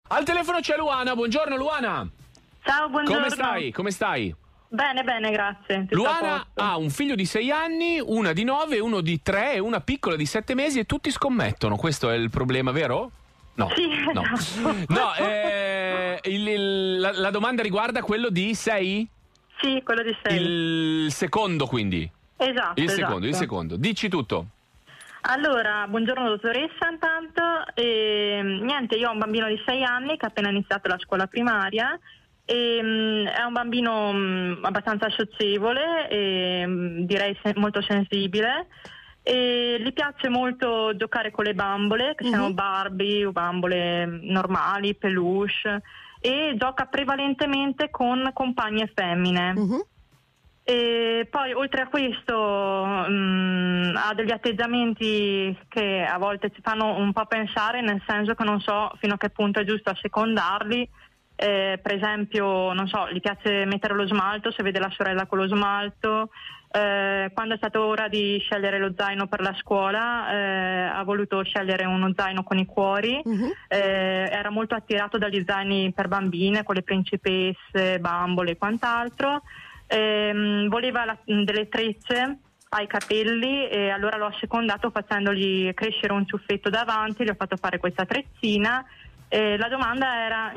Al telefono c'è Luana. Buongiorno Luana. Ciao, buongiorno. Come stai? Bene, grazie. Tutto Luana ha un figlio di 6 anni, una di 9, uno di 3 e una piccola di 7 mesi e tutti scommettono. Questo è il problema, vero? No. Sì, no. esatto. No, la domanda riguarda quello di 6? Sì, quello di 6. Il secondo, quindi. Esatto. Il secondo. Dici tutto. Allora, buongiorno dottoressa intanto. Niente, io ho un bambino di 6 anni che ha appena iniziato la scuola primaria. È un bambino abbastanza socievole e direi molto sensibile. E gli piace molto giocare con le bambole, che siano Barbie o bambole normali, peluche, e gioca prevalentemente con compagne femmine. E poi oltre a questo ha degli atteggiamenti che a volte ci fanno un po' pensare, nel senso che non so fino a che punto è giusto assecondarli. Per esempio, non so, gli piace mettere lo smalto se vede la sorella con lo smalto. Quando è stato ora di scegliere lo zaino per la scuola, ha voluto scegliere uno zaino con i cuori. Era molto attirato dagli zaini per bambine, con le principesse, bambole e quant'altro. Voleva delle trecce ai capelli e allora l'ho assecondato facendogli crescere un ciuffetto davanti, gli ho fatto fare questa treccina. La domanda era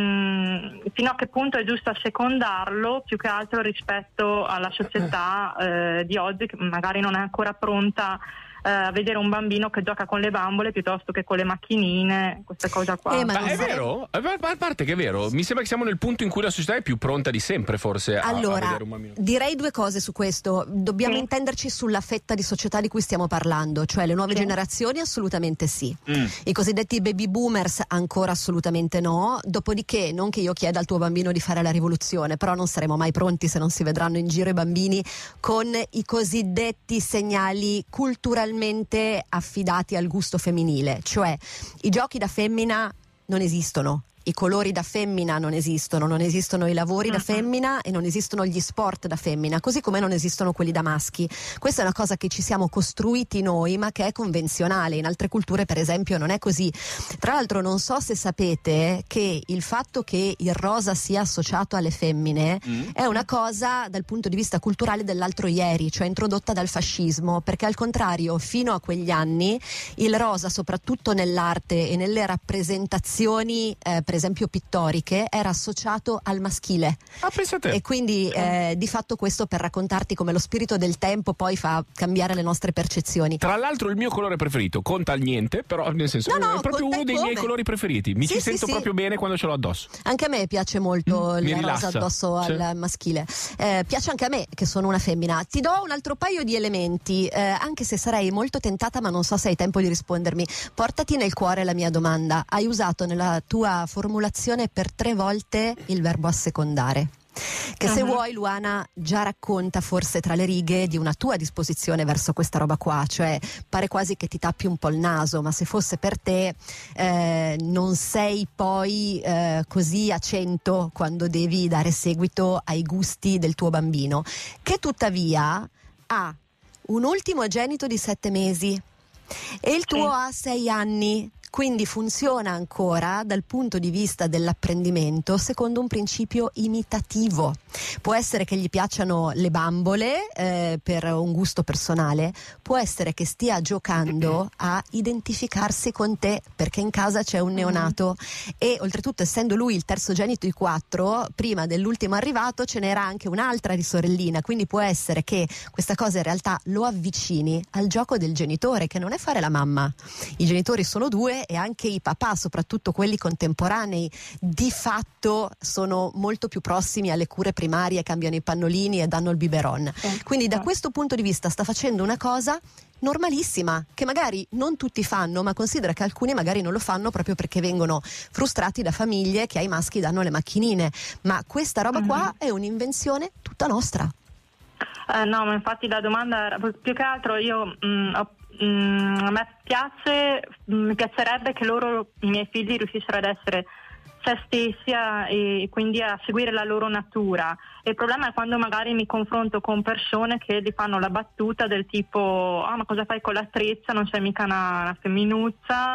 fino a che punto è giusto assecondarlo, più che altro rispetto alla società di oggi, che magari non è ancora pronta a vedere un bambino che gioca con le bambole piuttosto che con le macchinine, questa cosa qua. Ma è vero? A parte che è vero, mi sembra che siamo nel punto in cui la società è più pronta di sempre forse a vedere un bambino. Direi due cose su questo. Dobbiamo intenderci sulla fetta di società di cui stiamo parlando, cioè le nuove generazioni assolutamente sì. I cosiddetti baby boomers ancora assolutamente no. Dopodiché, non che io chieda al tuo bambino di fare la rivoluzione, però non saremo mai pronti se non si vedranno in giro i bambini con i cosiddetti segnali culturalmente affidati al gusto femminile, cioè i giochi da femmina non esistono, i colori da femmina non esistono i lavori da femmina e non esistono gli sport da femmina, così come non esistono quelli da maschi. Questa è una cosa che ci siamo costruiti noi, ma che è convenzionale. In altre culture, per esempio, non è così. Tra l'altro, non so se sapete che il fatto che il rosa sia associato alle femmine è una cosa dal punto di vista culturale dell'altro ieri, cioè introdotta dal fascismo, perché al contrario, fino a quegli anni il rosa, soprattutto nell'arte e nelle rappresentazioni per esempio pittoriche, era associato al maschile. Pensate. E quindi di fatto questo per raccontarti come lo spirito del tempo poi fa cambiare le nostre percezioni. Tra l'altro il mio colore preferito conta al niente, però nel senso è proprio uno dei miei colori preferiti. Mi ci sento proprio bene quando ce l'ho addosso. Anche a me piace molto il rosa addosso al maschile. Piace anche a me che sono una femmina. Ti do un altro paio di elementi, anche se sarei molto tentata, ma non so se hai tempo di rispondermi. Portati nel cuore la mia domanda. Hai usato nella tua formulazione per 3 volte il verbo assecondare, che se vuoi, Luana, già racconta forse tra le righe di una tua disposizione verso questa roba qua, cioè pare quasi che ti tappi un po' il naso, ma se fosse per te non sei poi così a 100 quando devi dare seguito ai gusti del tuo bambino, che tuttavia ha un ultimogenito di 7 mesi e il tuo ha 6 anni. Quindi funziona ancora dal punto di vista dell'apprendimento secondo un principio imitativo. Può essere che gli piacciono le bambole per un gusto personale, può essere che stia giocando a identificarsi con te perché in casa c'è un neonato e oltretutto, essendo lui il terzogenito di 4, prima dell'ultimo arrivato ce n'era anche un'altra di sorellina, quindi può essere che questa cosa in realtà lo avvicini al gioco del genitore, che non è fare la mamma. I genitori sono 2 e anche i papà, soprattutto quelli contemporanei, di fatto sono molto più prossimi alle cure primarie, cambiano i pannolini e danno il biberon. Quindi da questo punto di vista sta facendo una cosa normalissima, che magari non tutti fanno, ma considera che alcuni magari non lo fanno proprio perché vengono frustrati da famiglie che ai maschi danno le macchinine, ma questa roba qua è un'invenzione tutta nostra. No, ma infatti la domanda era più che altro a me mi piacerebbe che i miei figli riuscissero ad essere se stessi e quindi a seguire la loro natura. E il problema è quando magari mi confronto con persone che gli fanno la battuta del tipo ma cosa fai con la treccia, non sei mica una femminuccia,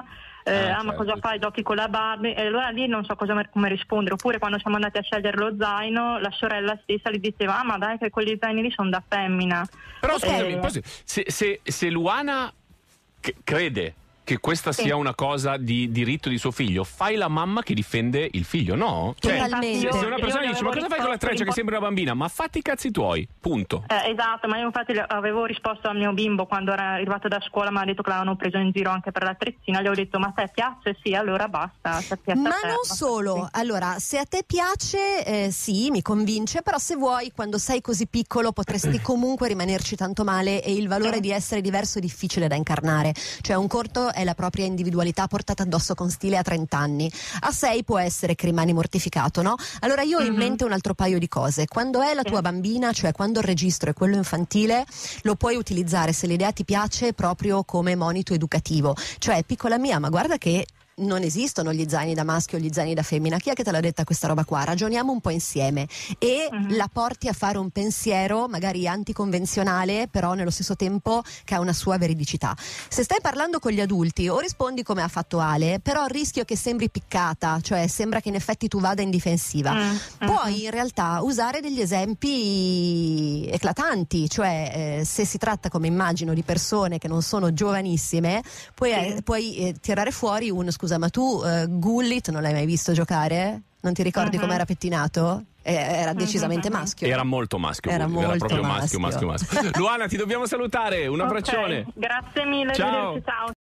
ma cosa fai, giochi con la Barbie? E allora lì non so come rispondere. Oppure quando siamo andati a scegliere lo zaino, la sorella stessa gli diceva ma dai che quelli zaini lì sono da femmina. Però scusami, se Luana crede che questa sia una cosa di diritto di suo figlio, fai la mamma che difende il figlio, no? Totalmente. Se una persona dice ma cosa fai con la treccia che sembra una bambina? Ma fatti i cazzi tuoi, punto. Esatto, ma io infatti avevo risposto al mio bimbo quando era arrivato da scuola, mi ha detto che l'avevano preso in giro anche per la treccina, gli ho detto ma a te piace? Sì, allora basta. Ma non solo, allora se a te piace sì, mi convince, però se vuoi quando sei così piccolo potresti comunque rimanerci tanto male, e il valore di essere diverso è difficile da incarnare. Cioè un conto è la propria individualità portata addosso con stile a 30 anni, a 6 può essere che rimani mortificato, no? Allora io ho in mente un altro paio di cose. Quando è la tua bambina, cioè quando il registro è quello infantile, lo puoi utilizzare, se l'idea ti piace, proprio come monito educativo. Cioè, piccola mia, ma guarda che non esistono gli zaini da maschio o gli zaini da femmina, chi è che te l'ha detta questa roba qua? Ragioniamo un po' insieme e la porti a fare un pensiero magari anticonvenzionale, però nello stesso tempo che ha una sua veridicità. Se stai parlando con gli adulti o rispondi come ha fatto Ale, però il rischio che sembri piccata, cioè sembra che in effetti tu vada in difensiva. Puoi in realtà usare degli esempi eclatanti, cioè se si tratta, come immagino, di persone che non sono giovanissime, puoi tirare fuori scusa, ma tu Gullit non l'hai mai visto giocare? Non ti ricordi com'era pettinato? Era decisamente maschio. Era molto maschio. Era proprio maschio. Luana, ti dobbiamo salutare. Un abbraccione. Grazie mille. Ciao. Ciao.